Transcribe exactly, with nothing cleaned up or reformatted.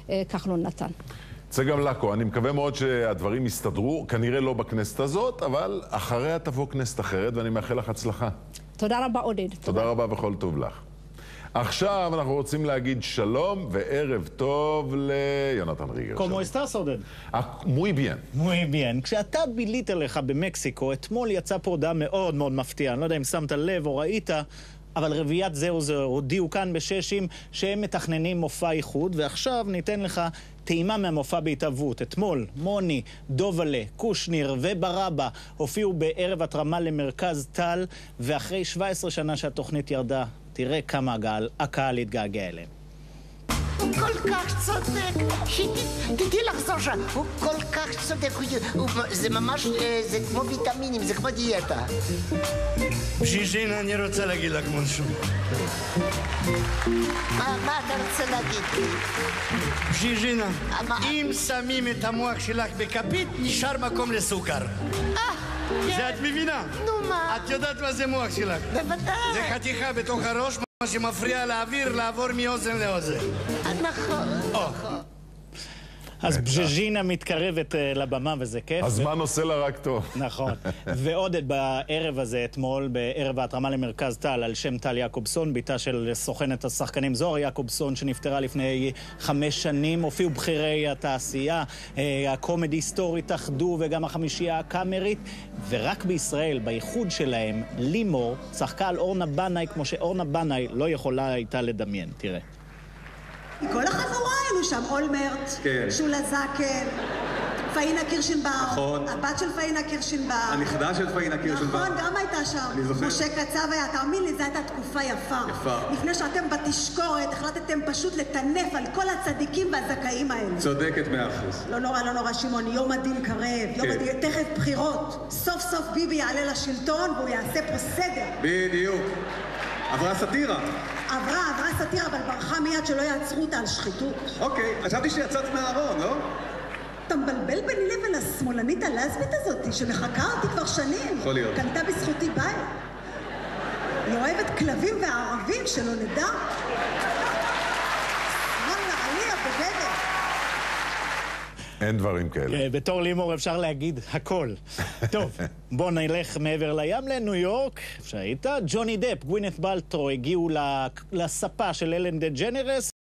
כחלון נתן. צגה מלקו, אני מקווה מאוד שהדברים יסתדרו, כנראה לא בכנסת הזאת, אבל אחריה תבוא כנסת אחרת, ואני מאחל לך הצלחה. תודה רבה, עודד. תודה רבה וכל טוב לך. עכשיו אנחנו רוצים להגיד שלום וערב טוב ליונתן ריגר. כמו אסטרס, עודד? מוי ביין. מוי ביין. כשאתה בילית לך במקסיקו, אתמול יצא פה הודעה מאוד מאוד מפתיעה. אני לא יודע אם שמת לב או ראית, אבל רביעיית זהו זה הודיעו כאן בששים שהם מתכננים מופע איחוד, ועכשיו ניתן לך טעימה מהמופע בהתאבות. אתמול מוני, דובלה, קושניר וברבא הופיעו בערב התרמה למרכז טל, ואחרי שבע עשרה שנה שהתוכנית ירדה, תראה כמה הגל, הקהל התגעגע אליהם. הוא כל כך צודק, תדעי לחזור שם, הוא כל כך צודק, זה ממש, זה כמו ויטמינים, זה כמו דיאטה. בז'יז'ינה, אני רוצה להגיד לך משהו. מה אתה רוצה להגיד לי? בז'יז'ינה, אם שמים את המוח שלך בכפית, נשאר מקום לסוכר. זה את מבינה? נו מה? את יודעת מה זה מוח שלך? בוודאי. זה חתיכה בתוך הראש, מה שמפריע לאוויר לעבור מאוזן לאוזן. נכון, נכון. אז בז'יז'ינה מתקרבת לבמה וזה כיף. הזמן עושה לה רק טוב. נכון. ועוד בערב הזה, אתמול, בערב ההתרמה למרכז טל, על שם טל יעקובסון, ביתה של סוכנת השחקנים זוהר יעקובסון, שנפטרה לפני חמש שנים, הופיעו בכירי התעשייה, הקומדי היסטורי התאחדו, וגם החמישייה הקאמרית, ורק בישראל, בייחוד שלהם, לימור צחקה על אורנה בנאי, כמו שאורנה בנאי לא יכולה הייתה לדמיין. תראה. כל החבורה היינו שם, אולמרט, שולה זקן, פאינה קירשנבאום, נכון. הבת של פאינה קירשנבאום. הנכדה של פאינה קירשנבאום. נכון, גם הייתה שם. אני זוכר. משה קצב היה, תאמין לי, זו הייתה תקופה יפה. יפה. לפני שאתם בתשקורת, החלטתם פשוט לטנף על כל הצדיקים והזכאים האלה. צודקת מאה אחוז. לא נורא, לא נורא, שמעון, יום הדין קרב, יום הדין, תכף בחירות. סוף סוף ביבי יעלה לשלטון והוא יעשה פה סדר. בדיוק. עברה סטירה. עברה, עברה סטירה, אבל ברחה מיד שלא יעצרו אותה על שחיתות. אוקיי, חשבתי שיצאת מהארון, לא? אתה מבלבל ביני לבין השמאלנית הלסבית הזאת, שמחכה אותי כבר שנים. יכול להיות. קנתה בזכותי בית. היא אוהבת כלבים וערבים, שלא נדע. וואלה, עליה בגדר. אין דברים כאלה. בתור לימור אפשר להגיד הכל. טוב, בוא נלך מעבר לים לניו יורק. שהיית? ג'וני דפ, גווינת' פלטרו הגיעו לספה של אלן דה ג'נרס.